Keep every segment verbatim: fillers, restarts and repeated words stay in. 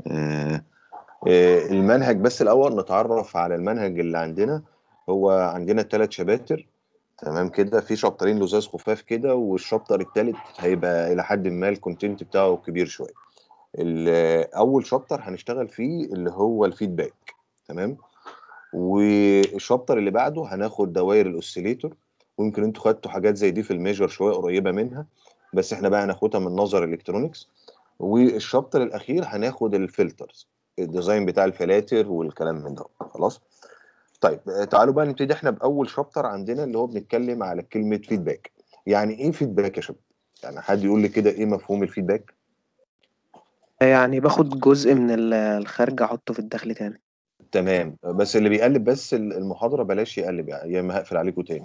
آه، آه، المنهج بس الأول نتعرف على المنهج اللي عندنا. هو عندنا ثلاث شباتر، تمام كده، في شابترين لزاز خفاف كده، والشابتر الثالث هيبقى إلى حد ما الكونتنت بتاعه كبير شوية. ال- أول شابتر هنشتغل فيه اللي هو الفيدباك، تمام. والشابتر اللي بعده هناخد دوائر الأوسيليتور، ويمكن انتوا خدتوا حاجات زي دي في الميجر شوية قريبة منها، بس احنا بقى هناخدها من نظر الكترونكس. والشابتر الاخير هناخد الفلترز، الديزاين بتاع الفلاتر والكلام من ده. خلاص. طيب آه، تعالوا بقى نبتدي احنا باول شابتر عندنا اللي هو بنتكلم على كلمه فيدباك. يعني ايه فيدباك يا شباب؟ يعني حد يقول لي كده ايه مفهوم الفيدباك؟ يعني باخد جزء من ال- الخارج احطه في الداخل تاني. تمام، بس اللي بيقلب بس المحاضره بلاش يقلب، يعني يا اما هقفل عليكم تاني.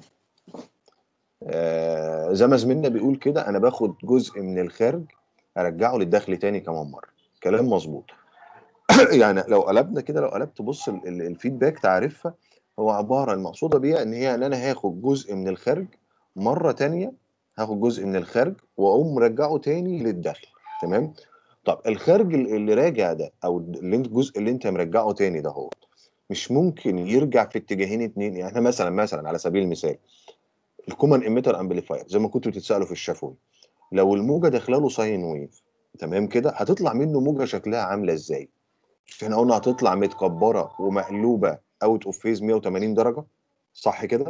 آه زي ما زميلنا بيقول كده، انا باخد جزء من الخارج ارجعه للداخل تاني كمان مره. كلام مظبوط. يعني لو قلبنا كده، لو قلبت بص ال- ال- الفيدباك تعرفها، هو عباره المقصوده بيها ان هي ان انا هاخد جزء من الخارج مره تانية، هاخد جزء من الخارج واقوم مرجعه تاني للداخل. تمام. طب الخارج ال- اللي راجع ده، او اللي انت الجزء اللي انت مرجعه تاني ده، هو مش ممكن يرجع في اتجاهين اتنين. يعني احنا مثلا مثلا على سبيل المثال الكومن ايميتر امبليفاير زي ما كنتوا بتتسالوا في الشفوي، لو الموجه داخله له ساين ويف، تمام كده، هتطلع منه موجه شكلها عامله ازاي؟ مش احنا قلنا هتطلع متكبره ومقلوبه اوت اوف فيز مية وتمانين درجه، صح كده؟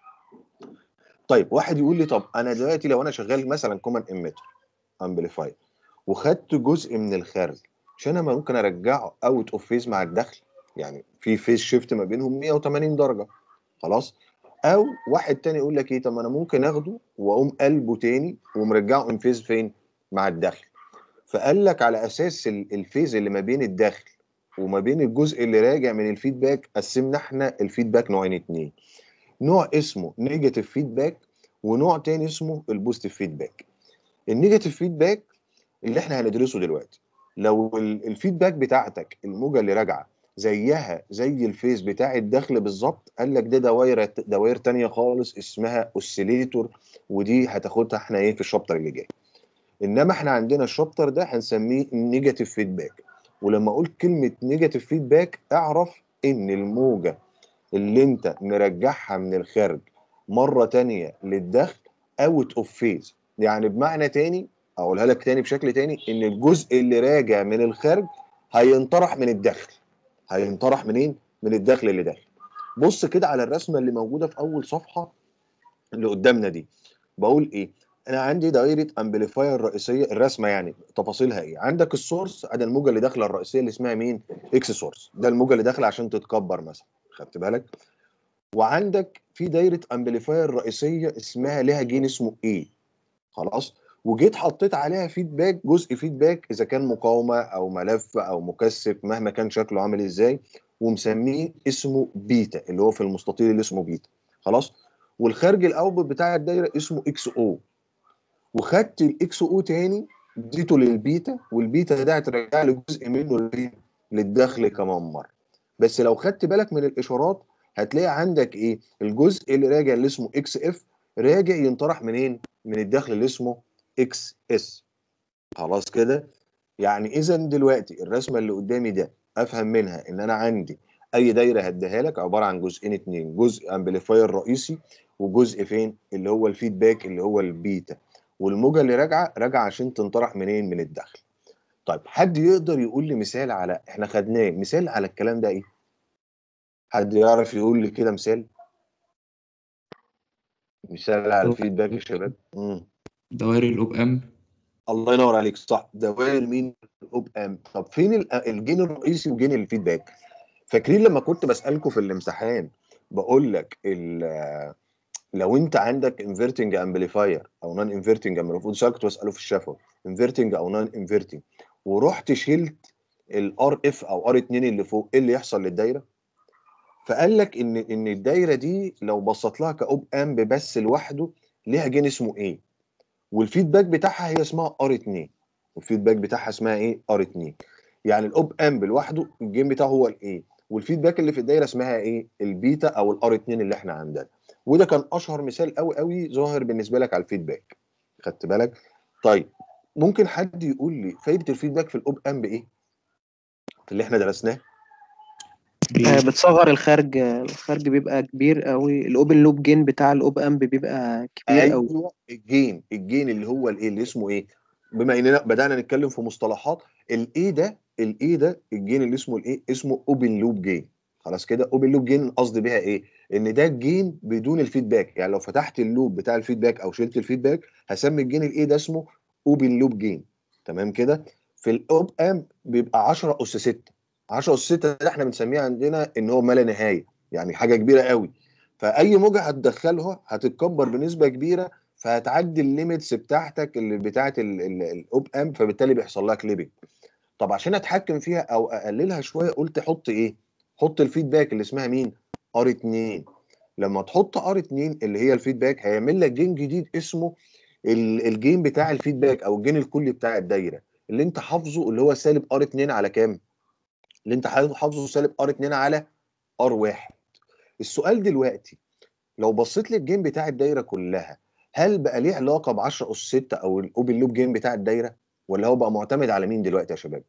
طيب واحد يقول لي طب انا دلوقتي لو انا شغال مثلا كومن ايميتر امبليفاير وخدت جزء من الخارج، مش انا ممكن ارجعه اوت اوف فيز مع الدخل؟ يعني في فيز شيفت ما بينهم مية وتمانين درجه. خلاص. او واحد تاني يقول لك ايه، طب ما انا ممكن اخده واقوم قلبه تاني ومرجعه ان فيز فين؟ مع الدخل. فقال لك على اساس ال- الفيز اللي ما بين الداخل وما بين الجزء اللي راجع من الفيدباك، قسمنا احنا الفيدباك نوعين اتنين: نوع اسمه نيجاتيف فيدباك، ونوع تاني اسمه البوزيتيف فيدباك. النيجاتيف فيدباك اللي احنا هندرسه دلوقتي، لو ال- الفيدباك بتاعتك الموجه اللي راجعه زيها زي الفيز بتاع الدخل بالظبط، قال لك ده دوائر دوائر تانيه خالص اسمها اوسيليتور، ودي هتاخدها احنا ايه في الشابتر اللي جاي. انما احنا عندنا الشابتر ده هنسميه نيجاتيف فيدباك. ولما اقول كلمه نيجاتيف فيدباك اعرف ان الموجه اللي انت مرجعها من الخارج مره تانية للدخل اوت اوف فيز. يعني بمعنى تاني، اقولها لك تاني بشكل تاني، ان الجزء اللي راجع من الخارج هينطرح من الدخل. هينطرح منين؟ من الدخل اللي داخل. بص كده على الرسمه اللي موجوده في اول صفحه اللي قدامنا دي. بقول ايه؟ انا عندي دايره امبليفاير رئيسيه، الرسمه يعني تفاصيلها ايه؟ عندك السورس، ادي الموجه اللي داخله الرئيسيه اللي اسمها مين؟ اكس سورس، ده الموجه اللي داخله عشان تتكبر مثلا، خدت بالك؟ وعندك في دايره امبليفاير رئيسيه اسمها لها جين اسمه ايه. خلاص. وجيت حطيت عليها فيدباك، جزء فيدباك اذا كان مقاومه او ملف او مكثف مهما كان شكله عامل ازاي، ومسميه اسمه بيتا، اللي هو في المستطيل اللي اسمه بيتا. خلاص. والخارج الاوتبوت بتاع الدايره اسمه اكس او، وخدت الاكس او تاني اديته للبيتا، والبيتا ده هترجع لي جزء منه للإيه؟ للدخل كمان مره. بس لو خدت بالك من الاشارات هتلاقي عندك ايه؟ الجزء اللي راجع اللي اسمه اكس اف راجع ينطرح منين؟ من الدخل اللي اسمه اكس اس. خلاص كده. يعني اذا دلوقتي الرسمه اللي قدامي ده افهم منها ان انا عندي اي دايره هديها لك عباره عن جزئين اتنين: جزء امبليفاير رئيسي، وجزء فين اللي هو الفيدباك اللي هو البيتا. والموجه اللي راجعه راجعه عشان تنطرح منين؟ من الدخل. طيب حد يقدر يقول لي مثال على احنا خدناه مثال على الكلام ده ايه؟ حد يعرف يقول لي كده مثال؟ مثال على الفيدباك يا شباب. امم دوائر الأوب أمب. الله ينور عليك، صح، دوائر مين؟ الاوب امب. طب فين ال- الجين الرئيسي وجين الفيدباك؟ فاكرين لما كنت بسألكم في الامتحان بقول لك ال- لو انت عندك انفرتنج امبليفاير او نون انفرتنج امبليفاير، سؤال كنت بسأله في الشفوي، انفرتنج او نون انفرتنج، ورحت شلت الار اف او ار اتنين اللي فوق، ايه اللي يحصل للدايره؟ فقال لك ان ان الدايره دي لو بصيت لها كاوب امب بس لوحده ليها جين اسمه ايه، والفيدباك بتاعها هي اسمها ار اتنين. الفيدباك بتاعها اسمها ايه؟ ار اتنين. يعني الاوب امب لوحده الجيم بتاعه هو الايه، والفيدباك اللي في الدايره اسمها ايه؟ البيتا او الار اتنين اللي احنا عندنا. وده كان اشهر مثال قوي قوي ظاهر بالنسبه لك على الفيدباك. خدت بالك؟ طيب ممكن حد يقول لي فايده الفيدباك في الاوب امب ايه؟ في اللي احنا درسناه؟ آه، بتصغر الخارج آه، الخارج بيبقى كبير قوي، الاوبن لوب جين بتاع الاوب امب بيبقى كبير قوي. ايوه، الجين الجين اللي هو الايه اللي اسمه ايه؟ بما اننا بدانا نتكلم في مصطلحات، الايه ده الايه ده الجين اللي اسمه الايه؟ اسمه اوبن لوب جين. خلاص كده، اوبن لوب جين قصدي بيها ايه؟ ان ده الجين بدون الفيدباك. يعني لو فتحت اللوب بتاع الفيدباك او شلت الفيدباك، هسمي الجين الايه ده اسمه اوبن لوب جين. تمام كده. في الاوب امب بيبقى عشرة اس ستة. عشرة اس ستة ده احنا بنسميه عندنا ان هو ما لا نهايه، يعني حاجه كبيره قوي. فاي موجه هتدخلها هتتكبر بنسبه كبيره، فهتعدي الليميتس بتاعتك اللي بتاعت الاوب امب، فبالتالي بيحصل لها كليبنج. طب عشان اتحكم فيها او اقللها شويه، قلت حط ايه؟ حط الفيدباك اللي اسمها مين؟ ار اتنين. لما تحط ار اتنين اللي هي الفيدباك، هيعمل لك جين جديد اسمه ال- الجين بتاع الفيدباك او الجين الكلي بتاع الدايره اللي انت حافظه، اللي هو سالب ار اتنين على كام؟ اللي انت حافظه سالب ار اتنين على ار واحد. السؤال دلوقتي، لو بصيت للجيم بتاع الدايره كلها، هل بقى ليه علاقه ب عشرة اس ستة او الاوبن لوب جيم بتاع الدايره، ولا هو بقى معتمد على مين دلوقتي يا شباب؟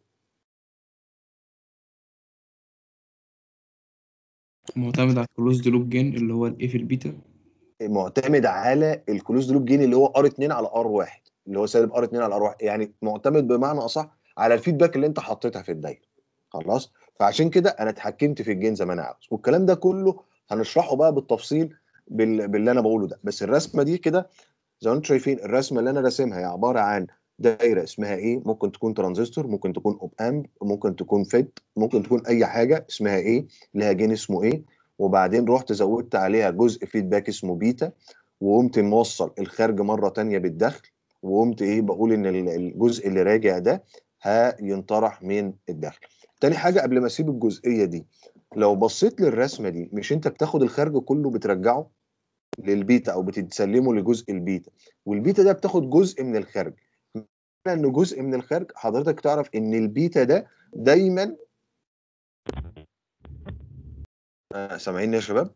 معتمد على الكلوزد لوب جين اللي هو الايه في البيتا. معتمد على الكلوز لوب جين اللي هو ار اتنين على ار واحد، اللي هو سالب ار اتنين على ار واحد، يعني معتمد بمعنى اصح على الفيدباك اللي انت حطيتها في الدايره. خلاص. فعشان كده انا اتحكمت في الجين زي ما انا عاوز، والكلام ده كله هنشرحه بقى بالتفصيل بال... باللي انا بقوله ده. بس الرسمه دي كده زي ما انتم شايفين، الرسمه اللي انا راسمها هي عباره عن دايره اسمها ايه؟ ممكن تكون ترانزستور، ممكن تكون اوب امب، ممكن تكون فيت، ممكن تكون اي حاجه اسمها ايه، لها جين اسمه ايه. وبعدين رحت زودت عليها جزء فيدباك اسمه بيتا، وقمت موصل الخارج مره تانية بالدخل، وقمت ايه بقول ان ال- الجزء اللي راجع ده هينطرح من الدخل. تاني حاجه قبل ما اسيب الجزئيه دي، لو بصيت للرسمه دي، مش انت بتاخد الخارج كله بترجعه للبيتا او بتسلمه لجزء البيتا، والبيتا ده بتاخد جزء من الخارج. انه جزء من الخارج، حضرتك تعرف ان البيتا ده دايما آه، سامعيني يا شباب؟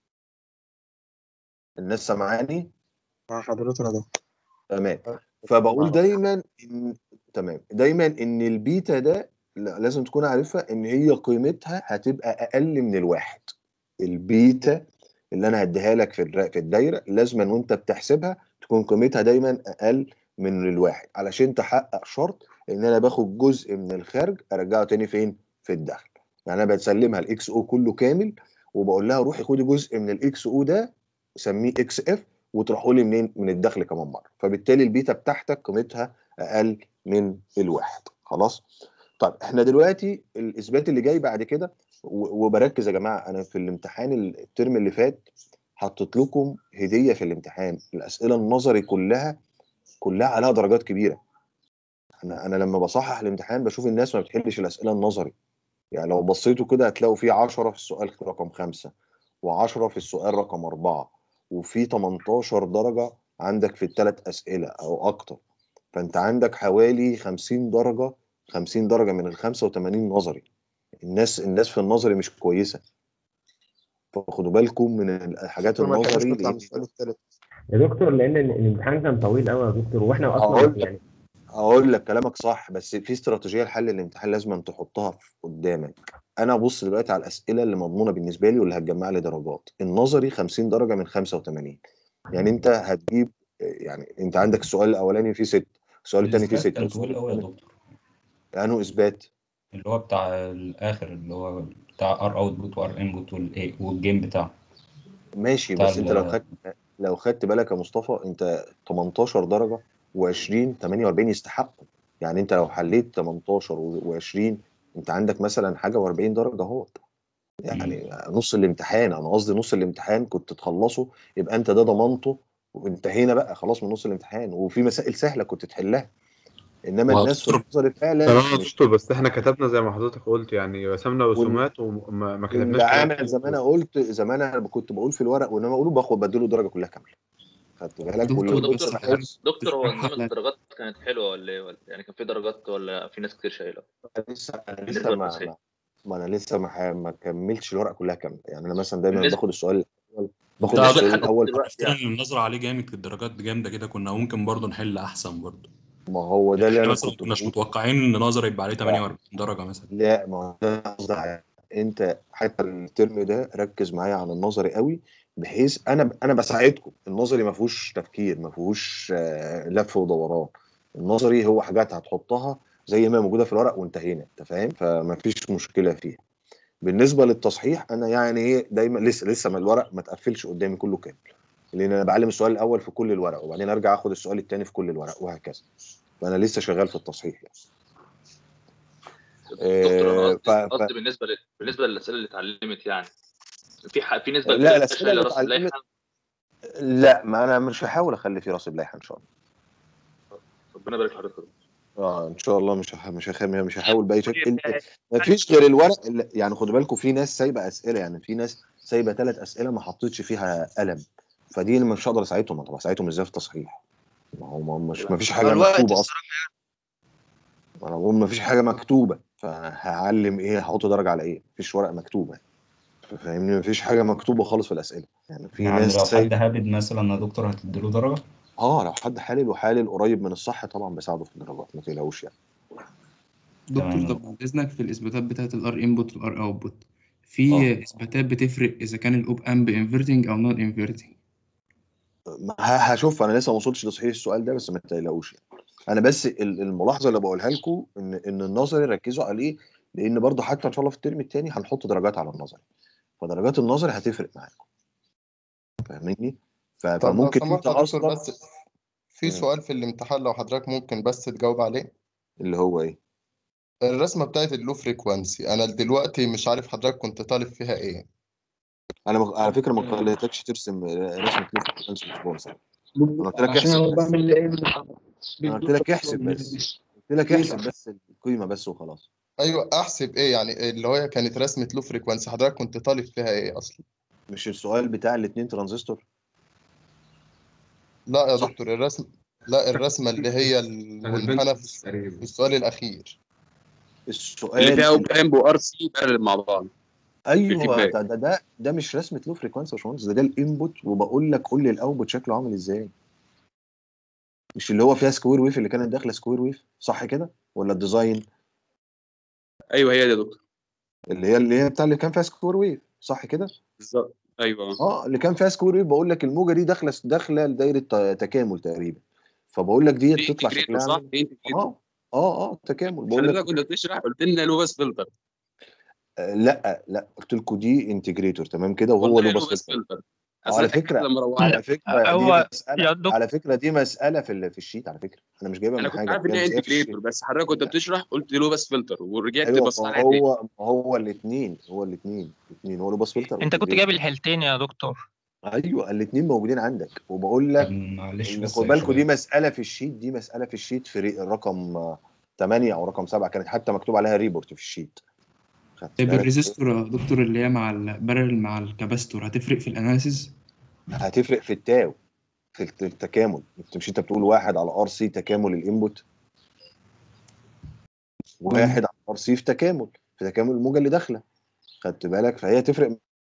الناس سامعاني؟ مع حضرتك يا دكتور. تمام. فبقول دايما ان تمام دايما ان البيتا ده لا- لازم تكون عارفها ان هي قيمتها هتبقى اقل من الواحد. البيتا اللي انا هديها لك في الر- في الدايره، لازم وانت بتحسبها تكون قيمتها دايما اقل من الواحد، علشان تحقق شرط ان انا باخد جزء من الخارج ارجعه تاني فين؟ في الدخل. يعني انا بسلمها الاكس او كله كامل، وبقول لها روحي خدي جزء من الاكس او ده، سميه اكس اف، وتروحوا لي منين؟ من الدخل كمان مره. فبالتالي البيتا بتاعتك قيمتها اقل من الواحد. خلاص. طيب احنا دلوقتي الاثبات اللي جاي بعد كده، و- وبركز يا جماعه، انا في الامتحان الترم اللي فات حطيت لكم هديه في الامتحان، الاسئله النظري كلها كلها عليها درجات كبيره. انا انا لما بصحح الامتحان بشوف الناس ما بتحلش الاسئله النظري. يعني لو بصيتوا كده هتلاقوا في عشرة في السؤال رقم خمسة، و10 في السؤال رقم أربعة، وفي تمنتاشر درجة عندك في الثلاث أسئلة أو أكتر. فأنت عندك حوالي خمسين درجة، خمسين درجة من ال خمسة وتمانين نظري. الناس الناس في النظري مش كويسة، فخدوا بالكم من الحاجات دكتور ما لحقناش النظري. نطلع من لأن السؤال الثالث. يا دكتور لان ال- الامتحان كان طويل قوي يا دكتور، واحنا اصلا هقول يعني هقول لك كلامك صح، بس في استراتيجيه لحل الامتحان لازم أن تحطها في قدامك. انا ابص دلوقتي على الاسئله اللي مضمونه بالنسبه لي واللي هتجمع لي درجات. النظري خمسين درجه من خمسة وتمانين، يعني انت هتجيب، يعني انت عندك السؤال الاولاني فيه ست، السؤال الثاني فيه الإثبات ستة، كان والسؤال طويل قوي يا الثالث دكتور، انه اثبات. اللي هو بتاع الآخر اللي هو بتاع ار اوتبوت وار انبوت والايه والجيم بتاعه ماشي، بتاع بس انت لو ال- خدت لو خدت بالك يا مصطفى، انت تمنتاشر درجه و20 تمانية واربعين يستحقوا. يعني انت لو حليت تمنتاشر و20، انت عندك مثلا حاجه و40 درجه اهو. يعني نص الامتحان، انا قصدي نص الامتحان كنت تخلصه، يبقى انت ده ضمنته، وانتهينا بقى خلاص من نص الامتحان، وفي مسائل سهله كنت تحلها. انما الناس في ودكتور النظري فعلا تمام يا مش دكتور، بس احنا كتبنا زي ما حضرتك قلت، يعني رسمنا وال- رسومات وما ما واللي كتبناش كلام عامل كتير زي ما انا بس. قلت، زي ما انا كنت بقول في الورق، وانما اقوله باخد بديله الدرجه كلها كامله. خدت بالك؟ واللي دكتور هو بس نقص دكتور حضرتك حفظ. دكتور هو بتشرحها نظام على الدرجات كانت حلوة ولا ايه؟ ولا يعني كان في درجات ولا في ناس كتير شايلة انا لسه انا لسه بالنسبة ما, للتصحيح؟ ما, ما انا لسه ما, ح- ما كملتش الورقه كلها كامله. يعني انا مثلا دايما بالنسبة باخد السؤال الاول، باخد انت بالنسبة السؤال لحد الاول. دلوقتي المشكلة يعني. ان النظرة عليه جامد، الدرجات جامدة كده، كنا ممكن برضه نحل احسن برضه. ما هو ده اللي يعني انا مثلا كنت مش بقول. متوقعين ان نظري يبقى عليه ثمانية وأربعين درجه مثلا. لا، ما هو ده قصدي عليه. انت حتى الترم ده ركز معايا على النظري قوي، بحيث انا انا بساعدكم. النظري ما فيهوش تفكير، ما فيهوش آه، لف ودوران. النظري هو حاجات هتحطها زي ما موجوده في الورق وانتهينا، انت فاهم؟ فما فيش مشكله فيها. بالنسبه للتصحيح انا يعني ايه، دايما لسه لسه ما الورق ما تقفلش قدامي كله كامل، لان انا بعلم السؤال الاول في كل الورق وبعدين ارجع اخد السؤال الثاني في كل الورق وهكذا. فانا لسه شغال في التصحيح يعني. دكتور انا آه، ف... قصدي ف... قصدي بالنسبه ل... بالنسبه للاسئله اللي اتعلمت يعني، في ح... في نسبه لا، كبيره الاسئله اللي شايله راس اتعلمت، اللائحه. لا، ما انا مش هحاول اخلي فيه راس اللائحه ان شاء الله. ربنا يبارك لحضرتك. اه ان شاء الله مش هح... مش هخ... مش هحاول باي شكل. ما فيش غير الورق اللي... يعني خدوا بالكم، في ناس سايبه اسئله، يعني في ناس سايبه ثلاث اسئله ما حطيتش فيها قلم، فدي اللي مش هقدر اساعدهم. طب اساعدهم ازاي في التصحيح؟ ما هو ما مش ما فيش حاجه الوقت مكتوبه اصلا. الصراحة انا بقول ما فيش حاجه مكتوبه، فهعلم ايه؟ هحط درجه على ايه؟ مفيش ورقه مكتوبه. فاهمني؟ مفيش حاجه مكتوبه خالص في الاسئله. يعني في يعني ناس لو سايبه. حد هابد مثلا يا دكتور هتديله درجه؟ اه لو حد حالل وحالل قريب من الصح طبعا بساعده في الدرجات، ما تقلقوش يعني. دكتور تمام. طب بعد إذنك، في الإثباتات بتاعة الار انبوت والار اوتبوت اه في إثباتات بتفرق إذا كان الأوب أمب انفرتنج أو نون انفرتنج؟ ه- هشوف. انا لسه ما وصلتش لتصحيح السؤال ده، بس ما تقلقوش يعني. انا بس ال- الملاحظه اللي بقولها لكم ان ان النظري ركزوا عليه، لان برضه حتى ان شاء الله في الترم الثاني هنحط درجات على النظري، فدرجات النظري هتفرق معاكم. فاهمني؟ ف- طب لو فممكن انت سمحت يا دكتور، اصلا. بس في مم. سؤال في الامتحان لو حضرتك ممكن بس تجاوب عليه. اللي هو ايه؟ الرسمة بتاعت اللو فريكوانسي أنا دلوقتي مش عارف حضرتك كنت طالب فيها إيه. انا مغ... على فكره ما خليتكش ترسم رسمه لوف فريكوانسي ريسبونس. انا قلت لك عشان احسب انا بس. بعمل ايه انا قلت لك احسب بس. قلت لك احسب بس القيمه بس وخلاص. أيوه أحسب إيه يعني؟ اللي هي كانت رسمة لو فريكوانسي حضرتك كنت طالب فيها إيه أصلا؟ مش السؤال بتاع الاثنين ترانزستور؟ لا يا صح. دكتور، الرسم لا الرسمة اللي هي المنحنى في في السؤال الأخير. السؤال اللي فيها ال... اوب امب وار سي بارل مع بعض في ايوه، الفيدباك. ده ده ده, ده مش رسمه لو فريكوانسي يا باشمهندس، ده ده الانبوت، وبقول لك قول لي الاوتبوت شكله عامل ازاي. مش اللي هو فيها سكوير ويف، اللي كانت داخله سكوير ويف، صح كده؟ ولا الديزاين ايوه هي دي يا دكتور اللي هي اللي هي بتاع اللي كان فيها سكوير ويف، صح كده؟ بالظبط. ايوه اه اللي كان فيها سكوير ويف، بقول لك الموجه دي داخله داخله لدايره ت- تكامل تقريبا، فبقول لك دي دي تطلع انتجريتور شكلها صح؟ عامل. دي انتجريتور. اه اه اه تكامل بقول لك. حضرتك كنت بتشرح قلت لنا لو بس فلتر. آه لا لا، قلت لكم دي انتجريتور تمام كده، وهو والله له لو باس بس فلتر. فلتر. اه اصل على انا اتاكدت فكره، لما روحت. على فكره دي هو مساله، يا دكتور على فكره دي مساله في ال- في الشيت. على فكره انا مش جايبها انا من كنت حاجه، عارف ان جايبها هي مساله في الشيت. انتجريتور بس حضرتك كنت بتشرح قلت لو بس فلتر ورجعت ايوه ما بصيت عليها تاني. هو ما هو الاثنين، هو الاثنين الاثنين هو له باس فلتر انت كنت جايب وانتجريتور. الحالتين يا دكتور. ايوه الاثنين موجودين عندك، وبقول طب لك معلش ان بس خد يا بالكم دي شباب، مساله في الشيت، دي مساله في الشيت في ري- الرقم آه، ثمانية او رقم سبعة، كانت حتى مكتوب عليها ريبورت في الشيت. خدت طيب بالك؟ الريزيستور يا دكتور اللي هي مع البارل مع الكاباستور هتفرق في الأناليسيز؟ هتفرق في التاو، في الت- التكامل. انت مش انت بتقول واحد على ار سي تكامل الانبوت، واحد على ار سي في تكامل في تكامل الموجه اللي داخله. خدت بالك؟ فهي تفرق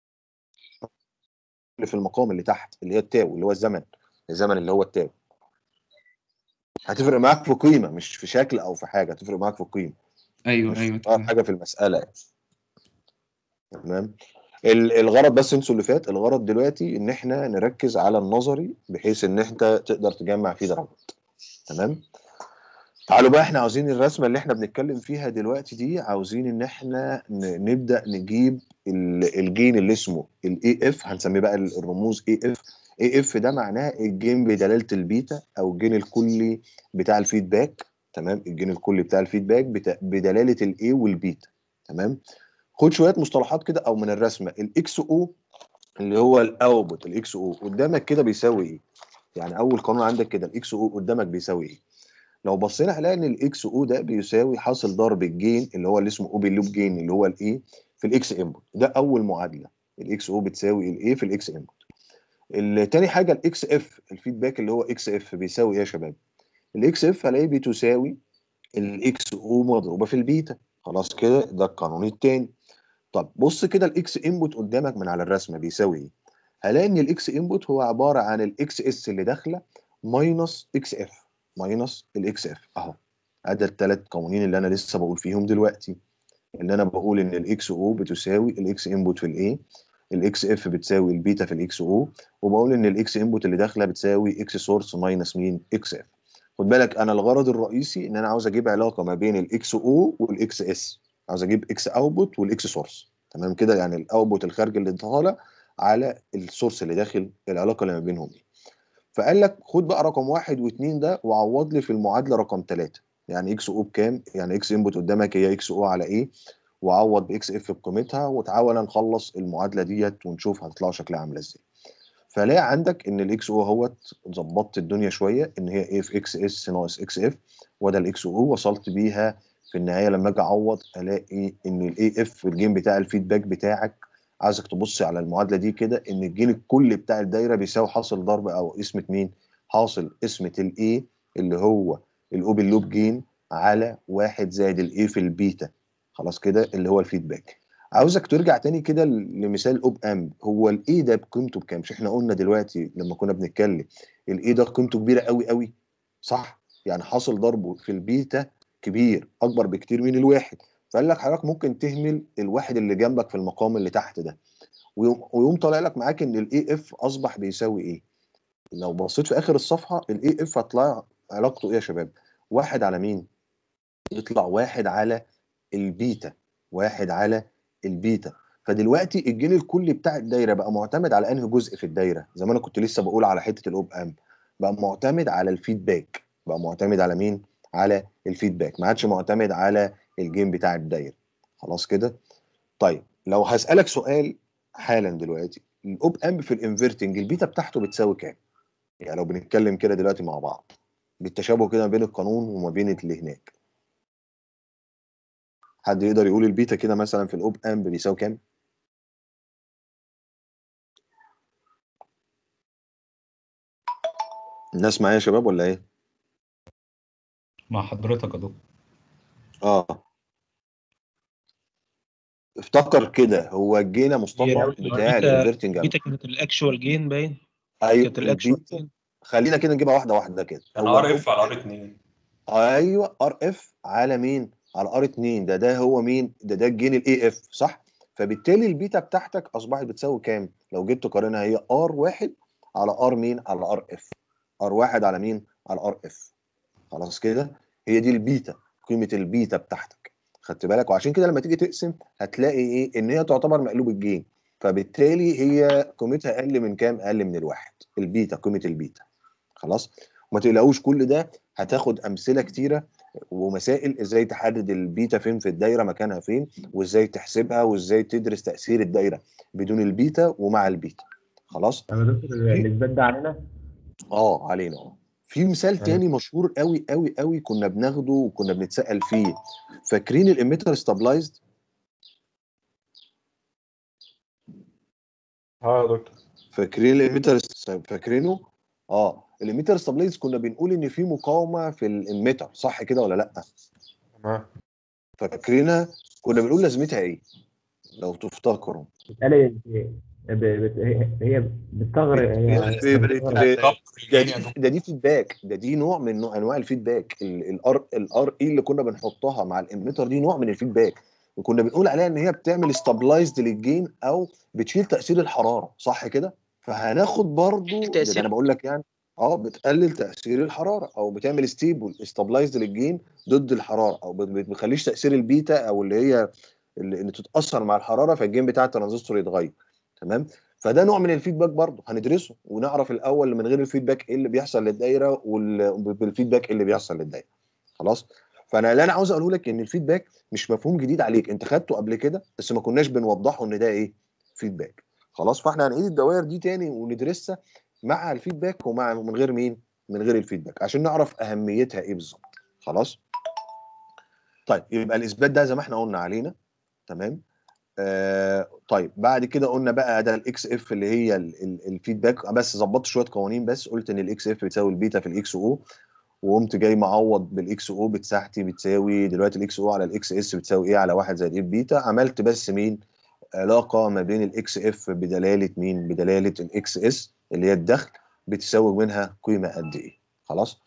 في المقام اللي تحت اللي هي التاو، اللي هو الزمن، الزمن اللي هو التاو. هتفرق معاك في قيمه، مش في شكل او في حاجه، هتفرق معاك في قيمه، أيوه مش أيوه في تمام. حاجه في المساله يعني. تمام. ال- الغرض بس انسوا اللي فات، الغرض دلوقتي ان احنا نركز على النظري بحيث ان انت تقدر تجمع فيه درجات. تمام. تعالوا بقى، احنا عاوزين الرسمه اللي احنا بنتكلم فيها دلوقتي دي، عاوزين ان احنا ن- نبدا نجيب ال- الجين اللي اسمه الاي اف. هنسميه بقى ال- الرموز اي اف. اي اف ده معناه الجين بدلاله البيتا، او الجين الكلي بتاع الفيدباك. تمام. الجين الكلي بتاع الفيدباك بتا- بدلاله الاي والبيتا. تمام. خد شويه مصطلحات كده او من الرسمه. الاكس او اللي هو الاوتبوت، الاكس او قدامك كده بيساوي ايه؟ يعني اول قانون عندك كده الاكس او قدامك بيساوي ايه؟ لو بصينا هنلاقي ان الاكس او ده بيساوي حاصل ضرب الجين اللي هو اللي اسمه اوبن لوب جين اللي هو الاي في الاكس انبوت. ده اول معادله، الاكس او بتساوي الاي في الاكس انبوت. التاني حاجه الاكس اف الفيدباك اللي هو اكس اف بيساوي ايه يا شباب؟ الاكس اف هلاقيه بتساوي الاكس او مضروبه في البيتا. خلاص كده، ده القانون التاني. طب بص كده الاكس انبوت قدامك من على الرسمه بيساوي ايه؟ هلاقي ان الاكس انبوت هو عباره عن الاكس اس اللي داخله ماينس اكس اف. ماينس الاكس اف اهو. ادي الثلاث قوانين اللي انا لسه بقول فيهم دلوقتي، اللي انا بقول ان الاكس او بتساوي الاكس انبوت في الاي، الاكس اف بتساوي البيتا في الاكس او، وبقول ان الاكس انبوت اللي داخله بتساوي اكس سورس ماينس مين اكس اف. خد بالك انا الغرض الرئيسي ان انا عاوز اجيب علاقه ما بين الاكس او والاكس اس، عاوز اجيب اكس اوتبوت والاكس سورس، تمام كده؟ يعني الاوتبوت الخارجي اللي طالع على السورس اللي داخل، العلاقه اللي ما بينهم دي. فقال لك خد بقى رقم واحد واثنين ده وعوض لي في المعادله رقم ثلاثة. يعني اكس او بكام؟ يعني اكس انبوت قدامك هي اكس او على ايه، وعوض باكس اف بقيمتها، وتعالى نخلص المعادله ديت ونشوف هتطلع شكلها عامله ازاي. فلاقي عندك ان الاكس او اهوت ظبطت الدنيا شويه، ان هي ايه في اكس اس ناقص اكس اف، وده الاكس او وصلت بيها في النهايه لما اجي اعوض الاقي ان الاي اف الجين بتاع الفيدباك بتاعك. عايزك تبص على المعادله دي كده، ان الجين الكلي بتاع الدايره بيساوي حاصل ضرب او قسمه مين؟ حاصل قسمه الاي اللي هو الاوبن لوب جين على واحد زائد الاي في البيتا، خلاص كده، اللي هو الفيدباك. عاوزك ترجع تاني كده لمثال الاوب امب. هو الاي ده بقيمته بكام؟ مش احنا قلنا دلوقتي لما كنا بنتكلم الاي ده قيمته كبيره قوي قوي، صح؟ يعني حاصل ضربه في البيتا كبير، اكبر بكتير من الواحد. فقال لك حضرتك ممكن تهمل الواحد اللي جنبك في المقام اللي تحت ده، ويقوم ويقوم طالع لك معاك ان الاي اف اصبح بيساوي ايه؟ لو بصيت في اخر الصفحه الاي اف هتطلع علاقته ايه يا شباب؟ واحد على مين؟ يطلع واحد على البيتا، واحد على البيتا. فدلوقتي الجين الكلي بتاع الدايره بقى معتمد على انهي جزء في الدايره؟ زي ما انا كنت لسه بقول على حته الاوب امب، بقى معتمد على الفيدباك. بقى معتمد على مين؟ على الفيدباك، ما عادش معتمد على الجين بتاع الدايره. خلاص كده؟ طيب لو هسالك سؤال حالا دلوقتي، الاوب امب في الانفرتنج البيتا بتاعته بتساوي كام؟ يعني لو بنتكلم كده دلوقتي مع بعض بالتشابه كده ما بين القانون وما بين اللي هناك، حد يقدر يقول البيتا كده مثلا في الاوب امب بيساوي كام؟ الناس معايا يا شباب ولا ايه؟ مع حضرتك يا دكتور. اه افتكر كده، هو الجينا مصطفى بتاع الانفرتنج. البيتا كانت الاكشوال جين باين. ايوه كانت الاكشوال البيتا، جين. خلينا كده نجيبها واحده واحده كده. كان هو ار اف على ار اتنين. ايوه ار اف على مين؟ على ار اتنين. ده ده هو مين؟ ده ده الجين الاي اف، صح؟ فبالتالي البيتا بتاعتك اصبحت بتساوي كام؟ لو جيت تقارنها هي ار واحد على ار مين؟ على ار اف. ار واحد على مين؟ على ار اف. خلاص كده؟ هي دي البيتا، قيمه البيتا بتاعتك. خدت بالك؟ وعشان كده لما تيجي تقسم هتلاقي ايه؟ ان هي تعتبر مقلوب الجين، فبالتالي هي قيمتها اقل من كام؟ اقل من الواحد. البيتا، قيمه البيتا. خلاص؟ وما تقلقوش كل ده هتاخد امثله كتيره ومسائل ازاي تحدد البيتا فين في الدايره، مكانها فين، وازاي تحسبها، وازاي تدرس تاثير الدايره بدون البيتا ومع البيتا. خلاص؟ طب يا دكتور الاثبات ده علينا؟ اه علينا. اه في مثال تاني مشهور قوي قوي قوي كنا بناخده وكنا بنتسال فيه. فاكرين الاميتر ستابلايزد؟ اه يا دكتور. فاكرين الاميتر؟ فاكرينه؟ اه الاميتر ستابلايزد كنا بنقول ان في مقاومه في الاميتر، صح كده ولا لا؟ تمام. فاكرينها؟ كنا بنقول لازمتها ايه لو تفتكروا؟ بتقلل هي بتصغر هي ده دي ده دي فيدباك، ده دي نوع من نوع انواع الفيدباك. الار الار اي اللي كنا بنحطها مع الاميتر دي نوع من الفيدباك، وكنا بنقول عليها ان هي بتعمل ستابلايزد للجين او بتشيل تاثير الحراره، صح كده؟ فهناخد برضو ده, ده انا بقول لك يعني اه بتقلل تاثير الحراره او بتعمل ستيبل ستابلايزد للجين ضد الحراره، او ما بتخليش تاثير البيتا او اللي هي اللي, اللي تتاثر مع الحراره فالجين بتاع الترانزستور يتغير. تمام؟ فده نوع من الفيدباك برضه هندرسه ونعرف الاول من غير الفيدباك ايه اللي بيحصل للدايره وبالفيدباك ايه اللي بيحصل للدايره. خلاص؟ فانا اللي انا عاوز اقوله لك ان الفيدباك مش مفهوم جديد عليك، انت خدته قبل كده بس ما كناش بنوضحه ان ده ايه؟ فيدباك. خلاص؟ فاحنا هنعيد الدوائر دي تاني وندرسها مع الفيدباك ومع من غير مين؟ من غير الفيدباك عشان نعرف اهميتها ايه بالظبط. خلاص؟ طيب يبقى الاثبات ده زي ما احنا قلنا علينا. تمام؟ آه طيب بعد كده قلنا بقى ده الاكس اف اللي هي الفيدباك، بس ظبطت شويه قوانين، بس قلت ان الاكس اف بتساوي البيتا في الاكس او، وقمت جاي معوض بالاكس او بتاعتي بتساوي دلوقتي الاكس او على الاكس اس بتساوي ايه؟ على واحد زائد ايه بيتا. عملت بس مين؟ علاقه ما بين الاكس اف بدلاله مين؟ بدلاله الاكس اس اللي هي الدخل بتساوي منها قيمه قد ايه. خلاص؟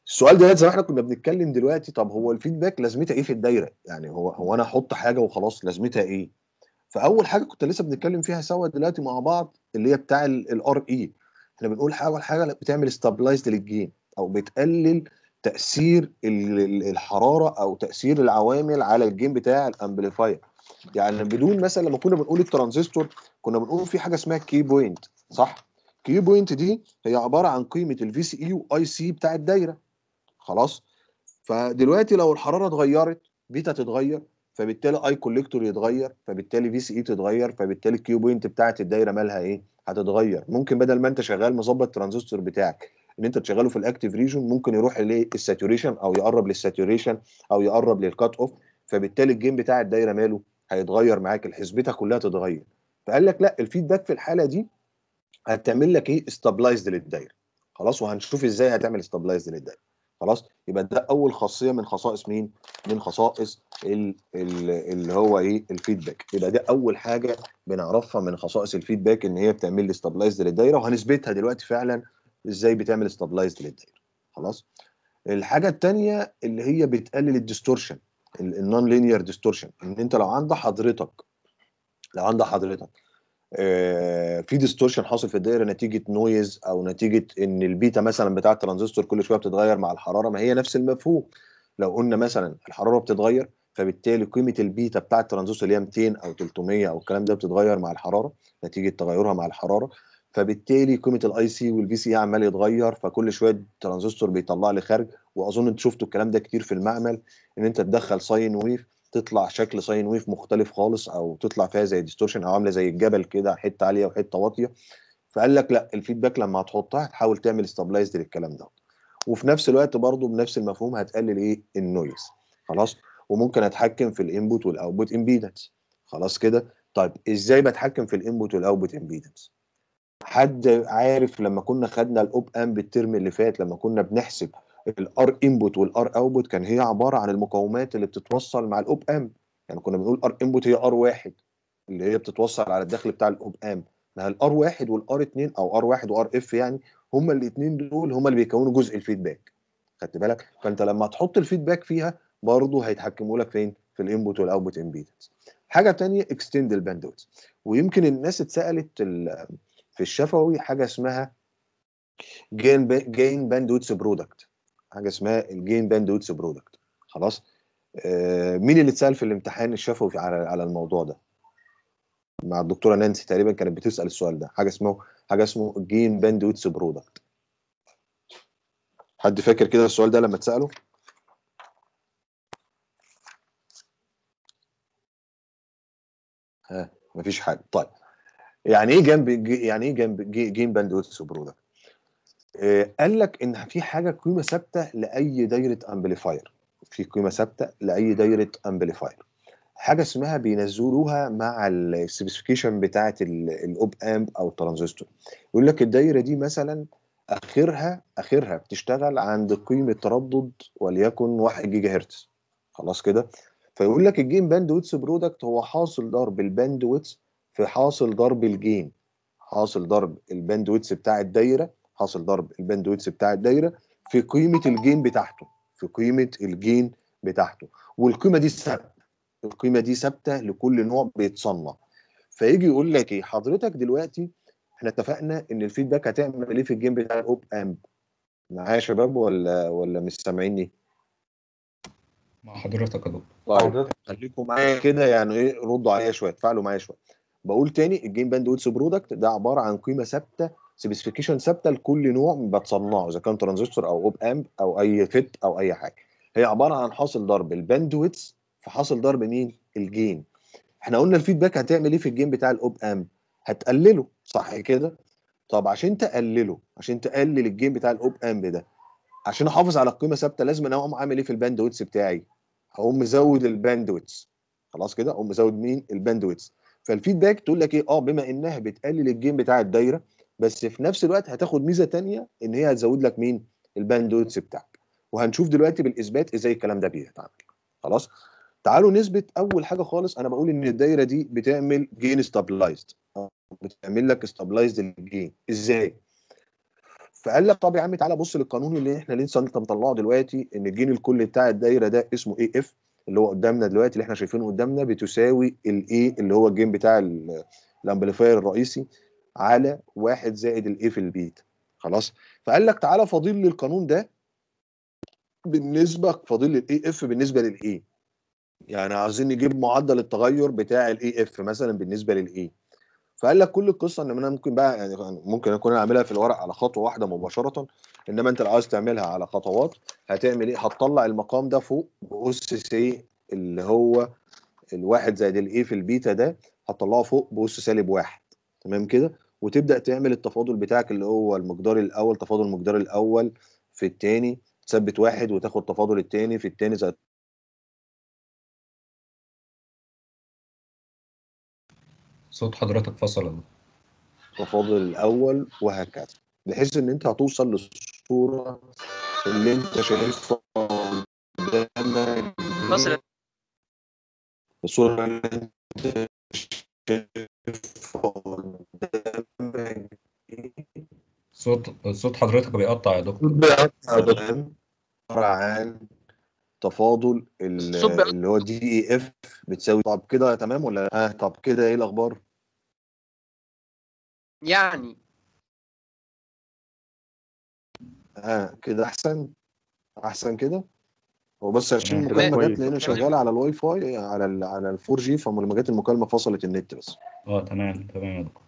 السؤال ده زي ما احنا كنا بنتكلم دلوقتي، طب هو الفيدباك لازمتها ايه في الدايره؟ يعني هو هو انا احط حاجه وخلاص لازمتها ايه؟ فاول حاجه كنت لسه بنتكلم فيها سوا دلوقتي مع بعض اللي هي بتاع الار اي. احنا بنقول حاجه حاجه بتعمل ستابلايزد للجين او بتقلل تاثير ال- ال- الحراره او تاثير العوامل على الجين بتاع الامبليفاير. يعني بدون مثلا لما كنا بنقول الترانزستور كنا بنقول في حاجه اسمها كي بوينت، صح؟ كي بوينت دي هي عباره عن قيمه الفي سي اي واي سي بتاع الدايره. خلاص. فدلوقتي لو الحراره اتغيرت بيتا تتغير، فبالتالي اي كوليكتور يتغير، فبالتالي في سي اي تتغير، فبالتالي الكيو بوينت بتاعه الدايره مالها ايه؟ هتتغير. ممكن بدل ما انت شغال مظبط الترانزستور بتاعك ان انت تشغله في الاكتيف ريجون، ممكن يروح للساتوريشن او يقرب للساتوريشن او يقرب للكات اوف، فبالتالي الجيم بتاع الدايره ماله؟ هيتغير معاك، الحسبتها كلها تتغير. فقال لك لا، الفيدباك في الحاله دي هتعمل لك ايه؟ استابلايزد للدايره. خلاص، وهنشوف ازاي هتعمل استابلايزد للدايره. خلاص، يبقى ده اول خاصيه من خصائص مين؟ من خصائص ال- ال- اللي هو ايه؟ الفيدباك. يبقى ده اول حاجه بنعرفها من خصائص الفيدباك، ان هي بتعمل لي استابلايزد للدايره، وهنثبتها دلوقتي فعلا ازاي بتعمل استابلايزد للدايره. خلاص. الحاجه الثانيه اللي هي بتقلل الديستورشن، النون لينير ديستورشن، ان انت لو عند حضرتك لو عند حضرتك آه، في ديستورشن حاصل في الدايره نتيجه نويز او نتيجه ان البيتا مثلا بتاع الترانزستور كل شويه بتتغير مع الحراره، ما هي نفس المفهوم. لو قلنا مثلا الحراره بتتغير، فبالتالي قيمه البيتا بتاع الترانزستور اللي هي مئتين او ثلاثمية او الكلام ده بتتغير مع الحراره نتيجه تغيرها مع الحراره، فبالتالي قيمه الاي سي والفي سي عمال يتغير، فكل شويه الترانزستور بيطلع لي خارج. واظن انت شفتوا الكلام ده كتير في المعمل، ان انت تدخل ساين ويف تطلع شكل ساين ويف مختلف خالص، او تطلع فيها زي ديستورشن او عامله زي الجبل كده، حته عاليه وحته واطيه. فقال لك لا، الفيدباك لما هتحطها هتحاول تعمل ستابلايزد للكلام ده، وفي نفس الوقت برضه بنفس المفهوم هتقلل ايه؟ النويز. خلاص. وممكن اتحكم في الانبوت والاوتبوت امبيدنس. خلاص كده. طيب ازاي بتحكم في الانبوت والاوتبوت امبيدنس؟ حد عارف لما كنا خدنا الاوب امب الترم اللي فات، لما كنا بنحسب الار انبوت والار اوتبوت، كان هي عباره عن المقاومات اللي بتتوصل مع الاوب امب. يعني كنا بنقول ار انبوت هي ار واحد اللي هي بتتوصل على الداخل بتاع الاوب امب، ما الار واحد والار اتنين او ار واحد وار اف، يعني هما الاثنين دول هما اللي بيكونوا جزء الفيدباك. خدت بالك؟ فانت لما تحط الفيدباك فيها برضه هيتحكموا لك فين؟ في الانبوت والاوتبوت امبيدنس. حاجه ثانيه اكستند الباندويث. ويمكن الناس اتسالت في الشفوي حاجه اسمها جين جين باندويث برودكت، حاجه اسمها الجين باندويث برودكت. خلاص. آه مين اللي اتسال في الامتحان الشفوي على على الموضوع ده؟ مع الدكتوره نانسي تقريبا كانت بتسال السؤال ده، حاجه اسمه حاجه اسمه جين باندويث برودكت. حد فاكر كده السؤال ده لما اتساله؟ ها مفيش حاجه. طيب يعني ايه جنب يعني ايه جنب جين باندويث برودكت؟ آه قال لك ان في حاجه قيمه ثابته لاي دايره امبليفاير، في قيمه ثابته لاي دايره امبليفاير، حاجه اسمها بينزلوها مع السبيسيفيكيشن بتاعه الاوب امب او الترانزستور. يقول لك الدايره دي مثلا اخرها اخرها بتشتغل عند قيمه تردد وليكن واحد جيجا هرتز. خلاص كده. فيقول لك الجين باندويتس برودكت هو حاصل ضرب الباندويتس في حاصل ضرب الجين، حاصل ضرب الباندويتس بتاع الدايره حاصل ضرب الباندويتس بتاع الدايره في قيمه الجين بتاعته في قيمه الجين بتاعته والقيمه دي ثابته. القيمه دي ثابته لكل نوع بيتصنع. فيجي يقول لك ايه حضرتك دلوقتي؟ احنا اتفقنا ان الفيدباك هتعمل ايه في الجيم بتاع الاوب امب؟ معايا يا شباب ولا ولا مش سامعيني؟ مع حضرتك يا دكتور. طيب خليكم معايا كده، يعني ايه، ردوا عليا شويه، تفاعلوا معايا شويه. بقول تاني، الجيم باندويتس برودكت ده عباره عن قيمه ثابته، سبيسيفيكيشن ثابته لكل نوع بتصنعه، اذا كان ترانزستور او اوب امب او اي فيت او اي حاجه. هي عباره عن حاصل ضرب الباندويتس في حاصل ضرب مين؟ الجين. احنا قلنا الفيدباك هتعمل ايه في الجيم بتاع الاوب امب؟ هتقلله، صح كده؟ طب عشان تقلله عشان تقلل الجيم بتاع الاوب امب ده، عشان احافظ على القيمه ثابته، لازم انا اقوم عامل ايه في الباندويتس بتاعي؟ هقوم مزود الباندويتس. خلاص كده، اقوم مزود مين؟ الباندويتس. فالفيدباك تقول لك ايه؟ اه بما انها بتقلل الجيم بتاع الدايره، بس في نفس الوقت هتاخد ميزه ثانيه، ان هي هتزود لك مين؟ الباندويتس بتاعك. وهنشوف دلوقتي بالاثبات ازاي الكلام ده بيتعمل. خلاص. تعالوا نثبت اول حاجه خالص. انا بقول ان الدايره دي بتعمل جين ستابلايزد، بتعمل لك ستابلايزد للجين. ازاي؟ فقال لك طب يا عم تعالى بص للقانون اللي احنا لسه انت مطلعه دلوقتي، ان الجين الكلي بتاع الدايره ده اسمه اي اف اللي هو قدامنا دلوقتي اللي احنا شايفينه قدامنا بتساوي الاي اللي هو الجين بتاع الامبليفاير الرئيسي على واحد زائد الاي في البيت. خلاص. فقال لك تعالى فاضل لي القانون ده بالنسبه فاضل لي الاي اف بالنسبه للاي، يعني عايزين نجيب معدل التغير بتاع الاي اف مثلا بالنسبه للاي. فقال لك كل القصه ان انا ممكن بقى يعني ممكن اكون اعملها في الورق على خطوه واحده مباشره، انما انت لو عايز تعملها على خطوات هتعمل ايه؟ هتطلع المقام ده فوق باس سي اللي هو الواحد زائد الاي في البيتا ده، هتطلعه فوق باس سالب واحد. تمام كده؟ وتبدا تعمل التفاضل بتاعك اللي هو المقدار الاول، تفاضل المقدار الاول في الثاني تثبت واحد وتاخد تفاضل الثاني في الثاني زائد صوت حضرتك فصل. تفاضل الاول وهكذا، بحيث ان انت هتوصل للصوره اللي انت شايفها قدامك، فصل الصوره اللي انت شايفها قدامك صوت صوت حضرتك بيقطع يا دكتور. بيقطع عن تفاضل الصوت بيقطع. اللي هو دي اي اف بتساوي. طب كده تمام ولا اه؟ طب كده ايه الاخبار؟ يعني اه كده احسن احسن كده. هو بس عشان تمام. المكالمه كده جت لان كويس. شغاله على الواي فاي على ال على ال فور جي، فلما جت المكالمه فصلت النت بس. اه تمام تمام يا دكتور.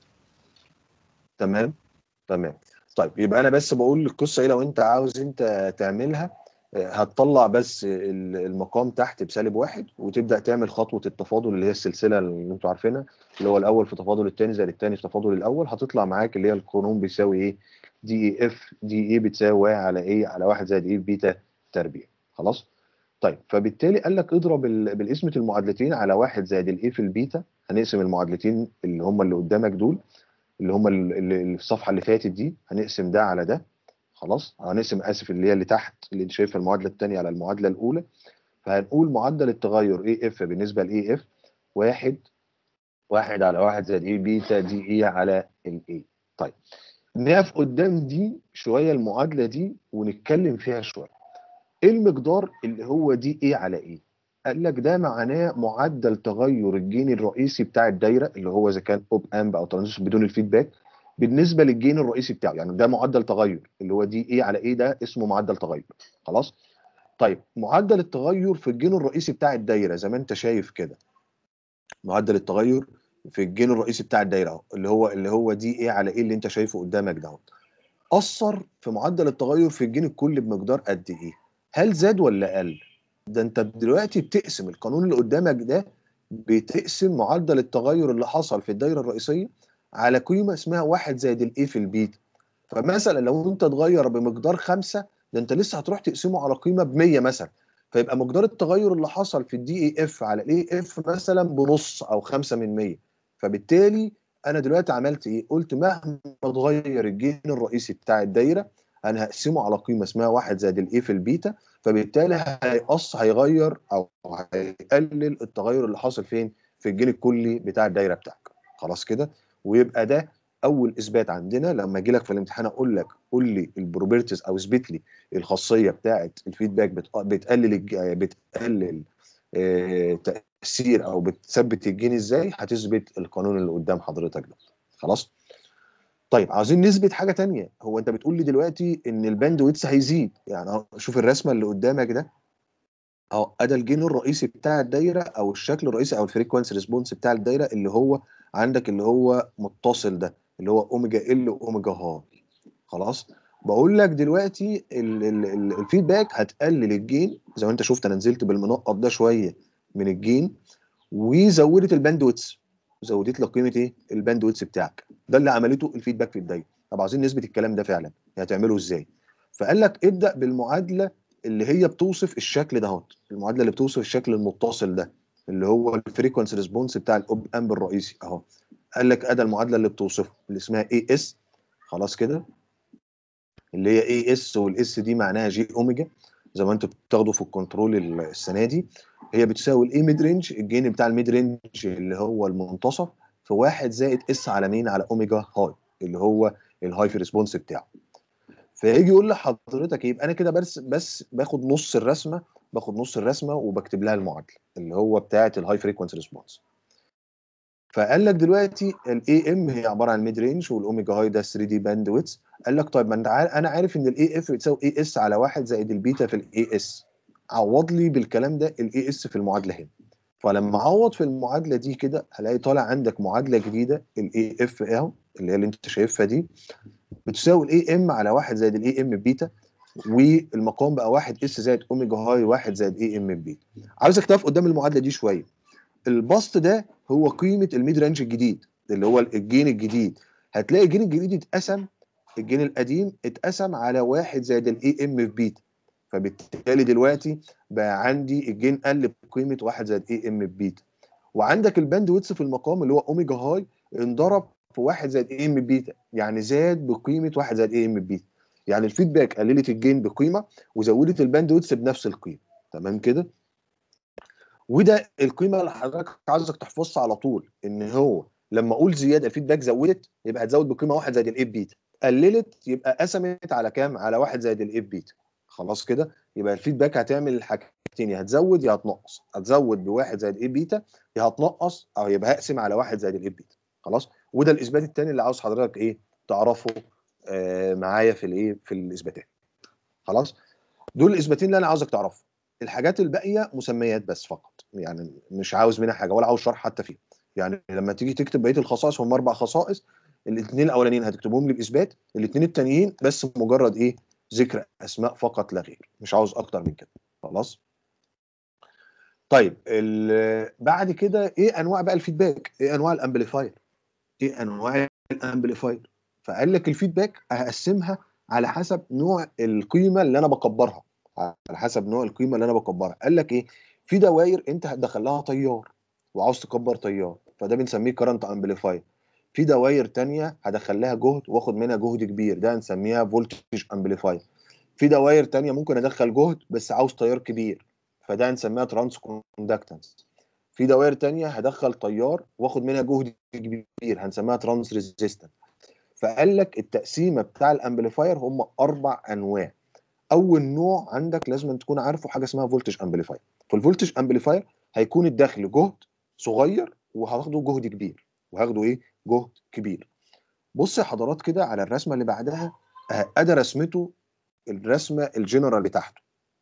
تمام تمام. طيب يبقى انا بس بقول القصه ايه، لو انت عاوز انت تعملها آه، هتطلع بس ال- المقام تحت بسالب واحد وتبدا تعمل خطوه التفاضل اللي هي السلسله اللي انتوا عارفينها، اللي هو الاول في تفاضل الثاني زائد الثاني في تفاضل الاول، هتطلع معاك اللي هي القانون بيساوي ايه؟ دي اي اف دي اي بتساوي واحد على ايه على واحد زائد ايه بيتا تربيع. خلاص. طيب فبالتالي قال لك اضرب ال- بالقسمه المعادلتين على واحد زائد الايه في البيتا، هنقسم المعادلتين اللي هم اللي قدامك دول اللي هم اللي اللي في الصفحه اللي فاتت دي، هنقسم ده على ده. خلاص. هنقسم اسف اللي هي اللي تحت اللي انت شايفها المعادله الثانيه على المعادله الاولى. فهنقول معدل التغير اي اف بالنسبه لاي اف واحد واحد على واحد زائد اي بيتا دي اي على الاي. طيب نقف قدام دي شويه المعادله دي ونتكلم فيها شويه. ايه المقدار اللي هو دي ايه على ايه؟ قال لك ده معناه معدل تغير الجين الرئيسي بتاع الدايره اللي هو اذا كان اوب امب او ترانزستور بدون الفيدباك بالنسبه للجين الرئيسي بتاعه، يعني ده معدل تغير اللي هو دي ايه على ايه، ده اسمه معدل تغير. خلاص. طيب معدل التغير في الجين الرئيسي بتاع الدايره زي ما انت شايف كده، معدل التغير في الجين الرئيسي بتاع الدايره اهو اللي هو اللي هو دي ايه على ايه اللي انت شايفه قدامك ده، اثر في معدل التغير في الجين الكلي بمقدار قد ايه؟ هل زاد ولا قل؟ ده انت دلوقتي بتقسم القانون اللي قدامك ده، بتقسم معدل التغير اللي حصل في الدايره الرئيسيه على قيمه اسمها واحد زائد الاي في البيتا. فمثلا لو انت اتغير بمقدار خمسة، ده انت لسه هتروح تقسمه على قيمه ب مية مثلا، فيبقى مقدار التغير اللي حصل في الدي اي اف على الاي اف مثلا بنص او خمسة من مية. فبالتالي انا دلوقتي عملت ايه؟ قلت مهما اتغير الجين الرئيسي بتاع الدايره انا هقسمه على قيمه اسمها واحد زائد الاي في البيتا، فبالتالي هيقص هيغير او هيقلل التغير اللي حاصل فين؟ في الجين الكلي بتاع الدايره بتاعك. خلاص كده. ويبقى ده اول اثبات عندنا لما اجي لك في الامتحان اقول لك قول لي البروبرتيز او اثبت لي الخاصيه بتاعه الفيدباك بت- بتقلل الج- بتقلل آه، تاثير او بتثبت الجين ازاي، هتثبت القانون اللي قدام حضرتك ده. خلاص. طيب عاوزين نثبت حاجه تانية. هو انت بتقول لي دلوقتي ان الباند ويتس هيزيد، يعني أهو شوف الرسمه اللي قدامك ده اهو، ادي الجين الرئيسي بتاع الدايره او الشكل الرئيسي او الفريكوانسي ريسبونس بتاع الدايره اللي هو عندك اللي هو متصل ده اللي هو اوميجا ال واوميجا هاي. خلاص. بقول لك دلوقتي ال- ال- ال- الفيدباك هتقلل الجين زي ما انت شفت، انا نزلت بالمنقط ده شويه من الجين وزودت الباند ويتس، زودت لك قيمه ايه؟ الباند ويتس بتاعك. ده اللي عملته الفيدباك في الدايره. طب عايزين نثبت الكلام ده فعلا، هتعمله ازاي؟ فقال لك ابدا بالمعادله اللي هي بتوصف الشكل ده اهوت، المعادله اللي بتوصف الشكل المتصل ده اللي هو الفريكوانسي ريسبونس بتاع الاوب امب الرئيسي اهو. قال لك ادي المعادله اللي بتوصفه اللي اسمها اي اس. خلاص كده. اللي هي اي اس، والاس دي معناها جي اوميجا زي ما انتوا بتاخدوا في الكنترول السنه دي. هي بتساوي الاي ميد رينج، الجين بتاع الميد رينج اللي هو المنتصف في واحد زائد اس على مين؟ على اوميجا هاي اللي هو الهاي في ريسبونس بتاعه. فيجي يقول لحضرتك يبقى انا كده بس بس باخد نص الرسمه باخد نص الرسمه وبكتب لها المعادله اللي هو بتاعه الهاي فريكوانسي ريسبونس. فقال لك دلوقتي الاي ام هي عباره عن ميد رينج والاوميجا هاي ده ثري دي باند ويتس. قال لك طيب ما انت عارف انا عارف ان الاي اف بتساوي اي اس على واحد زائد البيتا في الاي اس. عوض لي بالكلام ده الاي اس في المعادله هنا. فلما اعوض في المعادله دي كده هلاقي طالع عندك معادله جديده الاي اف اهو اللي هي اللي انت شايفها دي بتساوي الاي ام على واحد زائد الاي ام بيتا والمقام بقى واحد اس زائد اوميجا هاي واحد زائد اي ام بيتا. عاوزك تقف قدام المعادله دي شويه. البسط ده هو قيمه الميد رينج الجديد اللي هو الجين الجديد. هتلاقي الجين الجديد اتقسم الجين القديم اتقسم على واحد زائد الاي ام في بيتا. فبالتالي دلوقتي بقى عندي الجين قل بقيمه واحد زائد اي ام في بيتا. وعندك الباند ويتس في المقام اللي هو اوميجا هاي انضرب في واحد زائد اي ام بيتا يعني زاد بقيمه واحد زائد اي ام بيتا. يعني الفيدباك قللت الجين بقيمه وزودت الباند ويتس بنفس القيمه. تمام كده. وده القيمه اللي حضرتك عايزك تحفظها على طول ان هو لما اقول زياده الفيدباك زودت يبقى هتزود بقيمه واحد زائد الاف بيتا. قللت يبقى قسمت على كام؟ على واحد زائد الاف بيتا. خلاص كده يبقى الفيدباك هتعمل الحاجتين يا هتزود يا هتنقص. هتزود بواحد زائد اف بيتا يا هتنقص او يبقى هقسم على واحد زائد الاف بيتا. خلاص. وده الاثبات الثاني اللي عاوز حضرتك ايه تعرفه آه معايا في الايه في الاثباتات. خلاص. دول الاثباتين اللي انا عاوزك تعرفهم. الحاجات الباقيه مسميات بس فقط يعني مش عاوز منها حاجه ولا عاوز شرح حتى فيها. يعني لما تيجي تكتب بقيه الخصائص هم اربع خصائص. الاثنين الاولانيين هتكتبهم لي باثبات. الاثنين التانيين بس مجرد ايه ذكر اسماء فقط لا غير. مش عاوز اكتر من كده. خلاص. طيب بعد كده ايه انواع بقى الفيدباك؟ ايه انواع الامبليفاير؟ ايه انواع الامبليفاير؟ فقال لك الفيدباك هقسمها على حسب نوع القيمه اللي انا بكبرها. على حسب نوع القيمه اللي انا بكبرها. قال لك ايه؟ في دوائر انت هتدخل لها تيار وعاوز تكبر تيار فده بنسميه كرنت امبليفاير. في دوائر ثانيه هدخل لها جهد واخد منها جهد كبير ده هنسميها فولتج امبليفاير. في دوائر ثانيه ممكن ادخل جهد بس عاوز تيار كبير فده هنسميها ترانس كوندكتنس. في دوائر ثانيه هدخل تيار واخد منها جهد كبير هنسميها ترانس ريزيستنس. فقال لك التقسيمه بتاع الامبليفاير هم اربع انواع. اول نوع عندك لازم تكون عارفه حاجه اسمها فولتج امبليفاير. فالفولتج امبليفاير هيكون الدخل جهد صغير وهاخده جهد كبير وهاخده ايه جهد كبير. بص يا حضرات كده على الرسمه اللي بعدها ادي رسمته الرسمه الجنرال بتاعته.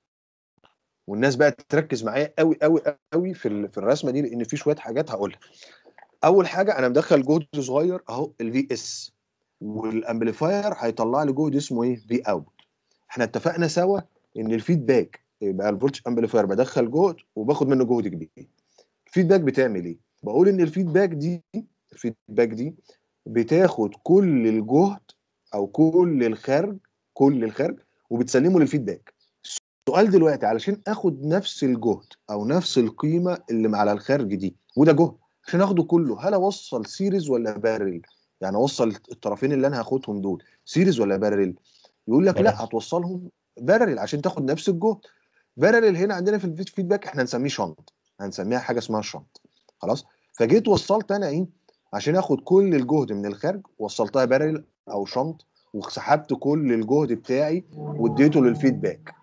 والناس بقى تركز معايا قوي قوي قوي في في الرسمه دي لان في شويه حاجات هقولها. اول حاجه انا مدخل جهد صغير اهو الفي اس والامبليفاير هيطلع لي جهد اسمه ايه في اوت. احنا اتفقنا سوا ان الفيدباك يبقى الفولتج امبليفاير بدخل جهد وباخد منه جهد كبير. الفيدباك بتعمل ايه؟ بقول ان الفيدباك دي الفيدباك دي بتاخد كل الجهد او كل الخارج كل الخارج وبتسلمه للفيدباك. السؤال دلوقتي علشان اخد نفس الجهد او نفس القيمه اللي على الخارج دي وده جهد عشان اخده كله هل اوصل سيريز ولا بارل؟ يعني اوصل الطرفين اللي انا هاخدهم دول سيريز ولا بارل؟ يقول لك لا هتوصلهم بارل عشان تاخد نفس الجهد. بارل هنا عندنا في الفيدباك احنا هنسميه شنط هنسميها حاجه اسمها شنط. خلاص. فجيت وصلت انا ايه عشان اخد كل الجهد من الخارج وصلتها بارل او شنط وسحبت كل الجهد بتاعي واديته للفيدباك.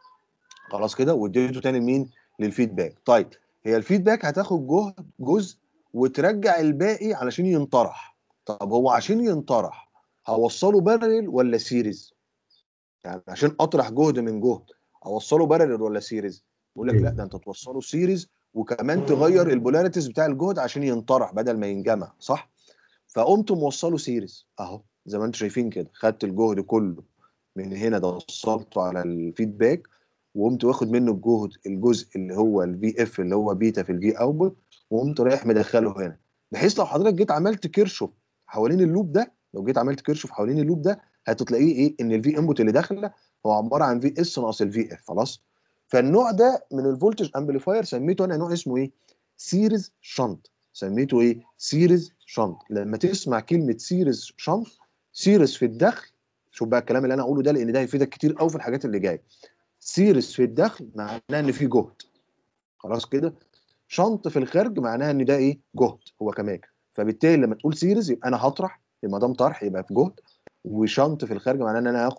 خلاص كده واديته تاني لمين؟ للفيدباك. طيب هي الفيدباك هتاخد جهد جزء وترجع الباقي علشان ينطرح. طب هو عشان ينطرح هوصله بارل ولا سيريز؟ يعني عشان اطرح جهد من جهد اوصله بارل ولا سيريز؟ بقول لك لا ده انت توصله سيريز وكمان تغير البولاريتيز بتاع الجهد عشان ينطرح بدل ما ينجمع. صح؟ فقمت موصله سيريز اهو زي ما انتم شايفين كده. خدت الجهد كله من هنا ده وصلته على الفيدباك وقمت واخد منه الجهد الجزء اللي هو الفي اف اللي هو بيتا في الفي اوتبوت وقمت رايح مدخله هنا بحيث لو حضرتك جيت عملت كيرشوف حوالين اللوب ده لو جيت عملت كيرشوف حوالين اللوب ده هتلاقيه ايه ان الفي انبوت اللي داخله هو عباره عن في اس ناقص الفي اف. خلاص. فالنوع ده من الفولتج امبليفاير سميته انا نوع اسمه ايه؟ سيريز شنط. سميته ايه؟ سيريز شنط. لما تسمع كلمه سيريز شنط سيريز في الدخل شوف بقى الكلام اللي انا اقوله ده لان ده هيفيدك كتير قوي في الحاجات اللي جايه. سيريز في الدخل معناها ان في جهد. خلاص كده. شنط في الخارج معناها ان ده ايه؟ جهد هو كمان. فبالتالي لما تقول سيريز يبقى انا هطرح ما دام طرح يبقى في جهد وشنط في الخارج معناها ان انا هاخد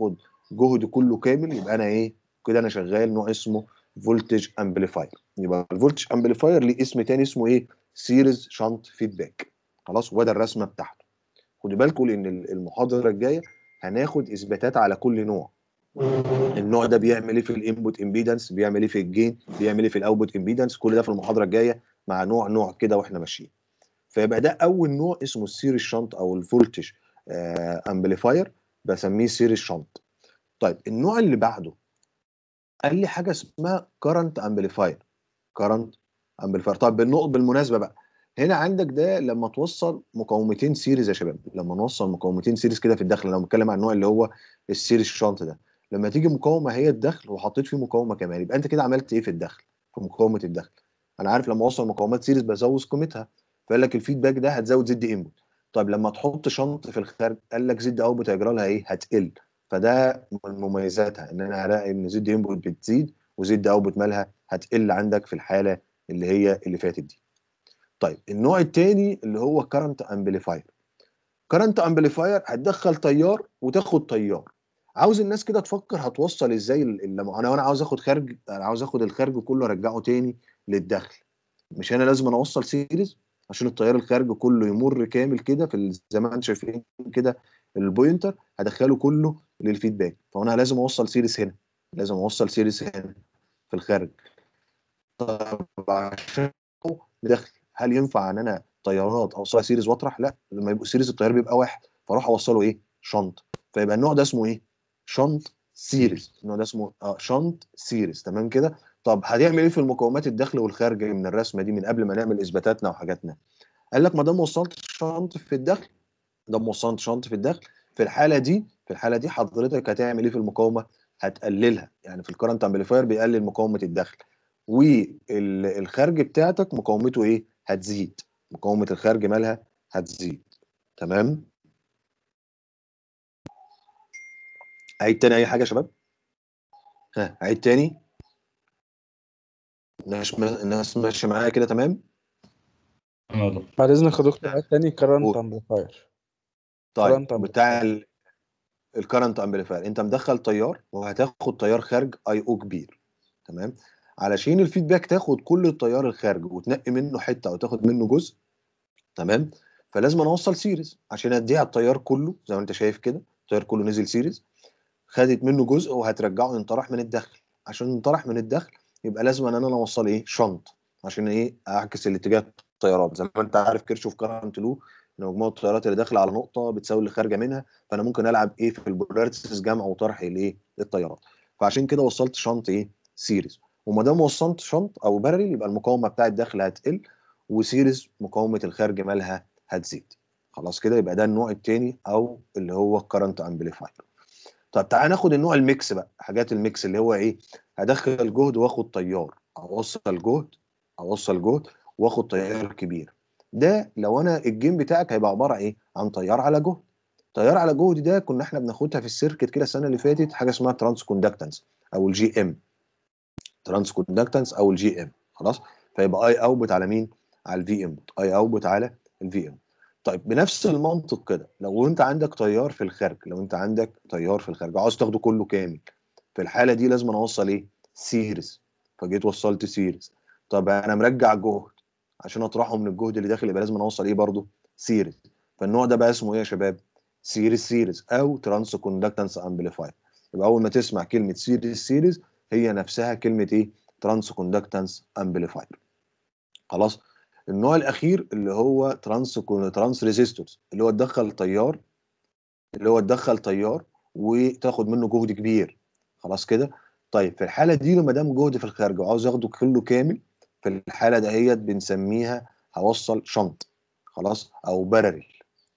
جهد كله كامل، يبقى انا ايه كده، انا شغال نوع اسمه فولتج امبليفاير. يبقى الفولتج امبليفاير ليه اسم تاني اسمه ايه؟ سيريز شانت فيدباك. خلاص، وده الرسمه بتاعته. خدوا بالكم لان المحاضره الجايه هناخد اثباتات على كل نوع. النوع ده بيعمل ايه في الانبوت امبيدنس، بيعمل ايه في الجين، بيعمل ايه في الاوتبوت امبيدنس، كل ده في المحاضره الجايه مع نوع نوع كده واحنا ماشيين. فيبقى ده اول نوع اسمه السيريز شانت او الفولتج امبليفاير، بسميه سيريز شانت. طيب النوع اللي بعده قال لي حاجه اسمها كارنت امبليفاير. كارنت امبليفاير. طيب بالنقط بالمناسبه بقى، هنا عندك ده لما توصل مقاومتين سيريز يا شباب، لما نوصل مقاومتين سيريز كده في الداخل، لو بنتكلم عن النوع اللي هو السيريز شانت ده، لما تيجي مقاومه هي الدخل وحطيت فيه مقاومه كمان، يبقى انت كده عملت ايه في الدخل؟ في مقاومه الدخل. انا عارف لما اوصل مقاومات سيريز بزود قيمتها، فقال لك الفيدباك ده هتزود زد انبوت. طيب لما تحط شنط في الخارج قال لك زد اوتبوت هيجرى لها ايه؟ هتقل. فده من مميزاتها ان انا هلاقي ان زد انبوت بتزيد وزد اوتبوت مالها هتقل عندك في الحاله اللي هي اللي فاتت دي. طيب النوع الثاني اللي هو كارنت امبليفاير. كارنت امبليفاير هتدخل تيار وتاخد تيار. عاوز الناس كده تفكر هتوصل ازاي ال- لما انا وانا عاوز اخد خارج، انا عاوز اخد الخارج كله ارجعه تاني للدخل. مش انا لازم أنا اوصل سيريز عشان التيار الخارج كله يمر كامل كده في ال- زي ما انتم شايفين كده البوينتر هدخله كله للفيدباك، فانا لازم اوصل سيريز هنا، لازم اوصل سيريز هنا في الخارج. طب عشان دخل، هل ينفع ان انا طيارات اوصلها سيريز واطرح؟ لا، لما يبقوا سيريز التيار بيبقى واحد، فاروح اوصله ايه؟ شنط. فيبقى النوع ده اسمه ايه؟ شنط سيريز. النوع ده اسمه اه شنط سيريز. تمام كده. طب هتعمل ايه في المقاومات الداخل والخارج من الرسمه دي من قبل ما نعمل اثباتاتنا وحاجاتنا؟ قال لك ما دام وصلت شنط في الداخل، ده وصلت شنط في الداخل، في الحاله دي في الحاله دي حضرتك هتعمل ايه في المقاومه؟ هتقللها. يعني في الكرنت امبليفاير بيقلل مقاومه الداخل، والخارج بتاعتك مقاومته ايه؟ هتزيد. مقاومه الخارج مالها؟ هتزيد. تمام. عيد تاني اي حاجه يا شباب؟ ها عيد تاني. الناس الناس ماشيه معايا كده تمام؟ بعد اذنك يا دكتور، عيد تاني كرنت قول. امبليفاير. طيب كرنت بتاع الكرنت امبليفاير، انت مدخل تيار وهتاخد تيار خارج اي او كبير. تمام. علشان الفيدباك تاخد كل التيار الخارج وتنقي منه حته او تاخد منه جزء، تمام، فلازم انا اوصل سيريز عشان اديها التيار كله. زي ما انت شايف كده التيار كله نزل سيريز، خدت منه جزء وهترجعه ينطرح من الدخل. عشان ينطرح من الدخل يبقى لازم ان انا اوصل ايه؟ شنط، عشان ايه؟ اعكس الاتجاه التيارات. زي ما انت عارف كيرشوف كارنت لو، ان مجموع التيارات اللي داخله على نقطه بتساوي اللي خارجه منها، فانا ممكن العب ايه في البولاريتيز، جمع وطرح الايه؟ التيارات. فعشان كده وصلت شنط ايه؟ سيريز. وما دام وصلت شنط او بارل يبقى المقاومه بتاعه الدخل هتقل، وسيريز مقاومه الخارج مالها؟ هتزيد. خلاص كده يبقى ده النوع الثاني او اللي هو كارنت امبليفاير. طب تعالى ناخد النوع الميكس بقى. حاجات الميكس اللي هو ايه؟ هدخل جهد واخد تيار، اوصل جهد اوصل جهد واخد تيار كبير. ده لو انا الجيم بتاعك هيبقى عباره ايه؟ عن تيار على جهد. تيار على جهد ده كنا احنا بناخدها في السيركت كده السنه اللي فاتت، حاجه اسمها ترانس كوندكتنس او الجي ام. ترانس كوندكتنس او الجي ام. خلاص. فيبقى اي اوتبوت على مين؟ على الفي انبوت. اي اوتبوت على الفي انبوت. طيب بنفس المنطق كده لو انت عندك تيار في الخارج، لو انت عندك تيار في الخارج عاوز تاخده كله كامل، في الحاله دي لازم أنا اوصل ايه؟ سيريز. فجيت وصلت سيريز. طب انا مرجع جهد، عشان اطرحه من الجهد اللي داخل يبقى لازم أنا اوصل ايه برضه؟ سيريز. فالنوع ده بقى اسمه ايه يا شباب؟ سيريز سيريز او ترانس كوندكتنس امبليفاير. يبقى اول ما تسمع كلمه سيريز سيريز هي نفسها كلمه ايه؟ ترانس كوندكتنس امبليفاير. خلاص. النوع الاخير اللي هو ترانس ترانس ريزيستورز، اللي هو تدخل تيار اللي هو تدخل تيار وتاخد منه جهد كبير. خلاص كده. طيب في الحاله دي لما دام جهد في الخارج وعاوز اخده كله كامل، في الحاله دهيت بنسميها هوصل شنط. خلاص. او بارل.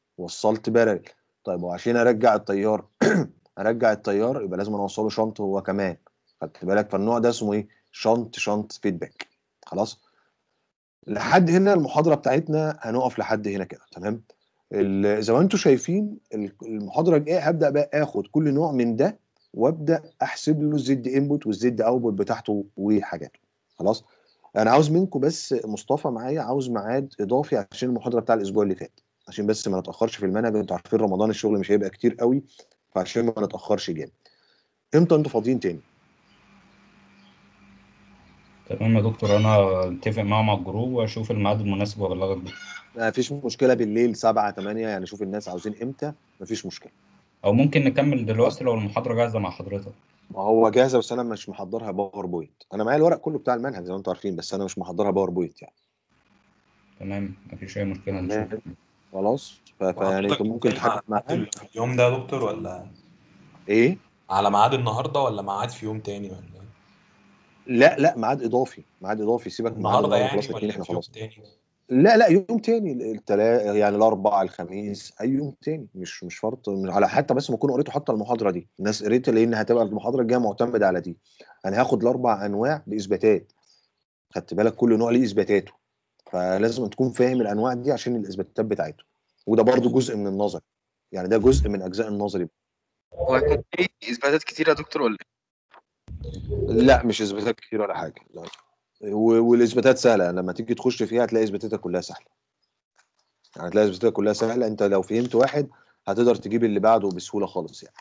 وصلت بارل. طيب وعشان ارجع التيار ارجع التيار يبقى لازم اوصله شنط هو كمان. خدت بالك؟ فالنوع ده اسمه ايه؟ شنط شنط فيدباك. خلاص. لحد هنا المحاضره بتاعتنا هنقف لحد هنا كده. تمام. ال- زي ما انتم شايفين ال- المحاضره الجايه هبدا بقى اخد كل نوع من ده وابدا احسب له الزد انبوت والزد اوتبوت بتاعته وحاجاته. خلاص. انا عاوز منكم بس مصطفى معايا، عاوز ميعاد اضافي عشان المحاضره بتاع الاسبوع اللي فات، عشان بس ما نتاخرش في المنهج. انتوا عارفين رمضان الشغل مش هيبقى كتير قوي، فعشان ما نتاخرش جامد. امتى انتوا فاضيين تاني؟ تمام يا دكتور، انا اتفق معاهم على الجروب واشوف الميعاد المناسب وابلغك بيه. ما فيش مشكله بالليل سبعة تمانية، يعني شوف الناس عاوزين امتى، ما فيش مشكله. او ممكن نكمل دلوقتي لو المحاضرة جاهزة مع حضرتك. ما هو جاهزه بس انا مش محضرها باوربوينت، انا معايا الورق كله بتاع المنهج زي ما انتوا عارفين، بس انا مش محضرها باوربوينت يعني. تمام، مفيش اي مشكلة، نشوف. خلاص ف- فيعني انت ممكن تحدد معايا اليوم ده يا دكتور ولا ايه؟ على ميعاد النهارده ولا ميعاد في يوم تاني ولا ايه؟ لا لا ميعاد اضافي، ميعاد اضافي، سيبك من ميعاد النهارده النهارده يعني خلاص الاثنين ولا احنا في يوم خلاص. تاني؟ لا لا يوم تاني، التلا يعني الاربعاء الخميس اي يوم تاني، مش مش شرط من- على حتى بس ما اكون قريته حتى المحاضره دي، الناس قريت لان هتبقى المحاضره الجايه معتمده على دي. انا هاخد الاربع انواع باثباتات، خدت بالك كل نوع ليه اثباتاته، فلازم تكون فاهم الانواع دي عشان الاثباتات بتاعته، وده برضو جزء من النظري، يعني ده جزء من اجزاء النظري. هو هيكون في اثباتات كتير يا دكتور ولا لا مش اثباتات كتير ولا حاجه، لا. و- والاثباتات سهله، لما تيجي تخش فيها هتلاقي اثباتاتها كلها سهله، يعني هتلاقي اثباتاتها كلها سهله، انت لو فهمت واحد هتقدر تجيب اللي بعده بسهوله خالص يعني.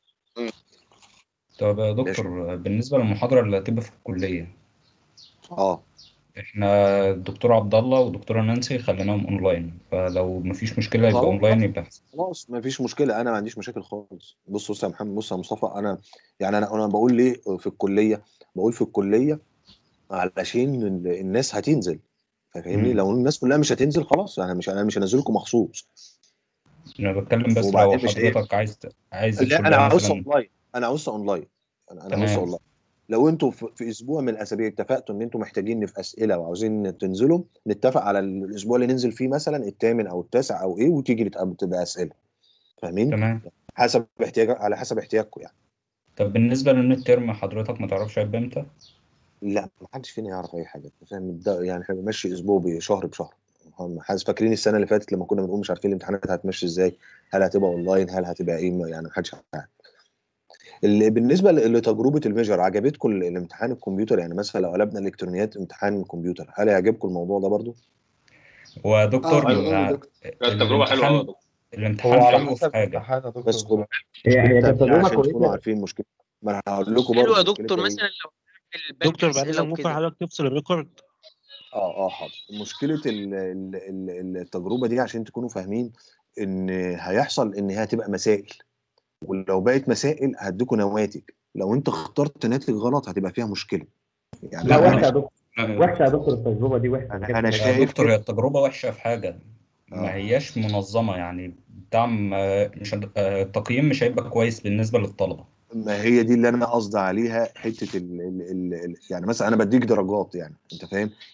طب يا دكتور، بالنسبة للمحاضرة اللي هتبقى في الكلية، اه احنا الدكتور عبد الله والدكتورة نانسي خليناهم اونلاين، فلو مفيش مشكلة يبقى خلاص اونلاين يبقى أحسن. خلاص ما فيش مشكله، انا ما عنديش مشاكل خالص. بص بص يا محمد، بص يا مصطفى، انا يعني انا انا بقول ليه في الكليه، بقول في الكليه علشان ال- الناس هتنزل، فاهمني؟ مم. لو الناس كلها مش هتنزل خلاص انا مش انا مش هنزلكم مخصوص. انا بتكلم بس لو وبعدين مش ايه، حضرتك عايز عايز لا انا الكلية عاوزها مثلا. اونلاين، انا عاوزها اونلاين، انا انا عاوزها تمام. اونلاين. لو انتوا في في اسبوع من الاسابيع اتفقتوا ان انتوا محتاجين في اسئله وعاوزين تنزلوا، نتفق على الاسبوع اللي ننزل فيه مثلا الثامن او التاسع او ايه، وتيجي نتقابل تبقى اسئله، فاهمين؟ تمام. حسب احتياج، على حسب احتياجكم يعني. طب بالنسبة للميد ترم حضرتك ما تعرفش هيبقى امتى؟ لا ما حدش فينا يعرف اي حاجه، أنت فاهم؟ ده يعني احنا بنمشي اسبوع بشهر بشهر. هم حاسس فاكرين السنه اللي فاتت لما كنا بنقول مش عارفين الامتحانات هتمشي ازاي، هل هتبقى اونلاين، هل هتبقى ايه، ما- يعني ما حدش عارف. اللي بالنسبه ل- لتجربه الميجر، عجبتكم ال- الامتحان الكمبيوتر؟ يعني مثلا لو قلبنا الالكترونيات امتحان كمبيوتر، هل يعجبكم الموضوع ده برضو؟ ودكتور حلو قوي يا ع- دكتور، كانت تجربه حلوه قوي يا الامتحان دكتور. الامتحان هو على حلو في حسب حاجة. الامتحان يا بس دكتور. خدوا هي هي مشكلتها كانت فيها تجربه عشان تكونوا كويسه. عارفين مشكلة، ما انا هقول لكم حلو برضو يا دكتور مشكلتها ايه. مثلا لو نعمل بنك دكتور بعد اسئله اذنك ممكن وكده؟ حضرتك تفصل الريكورد؟ اه اه حاضر. مشكله ال- ال- ال- التجربه دي عشان تكونوا فاهمين ان هيحصل ان هي هتبقى مسائل، ولو بقت مسائل هديكوا نواتج، لو انت اخترت ناتج غلط هتبقى فيها مشكله يعني. لا لا وحشه يا انا دكتور، لا يا وحشه يا دكتور. دكتور التجربه دي وحشه، ما انا كانتش انا يا شايف مظبوطه. دكتور، هي كده. التجربة وحشة في حاجة، ما اه هياش منظمة، يعني بتاع م- مش هد- آه، التقييم مش هيبقى كويس بالنسبة للطلبة. ما هي دي اللي انا قصدي عليها، حته ال ال ال ال يعني مثلا انا بديك درجات، يعني انت فاهم،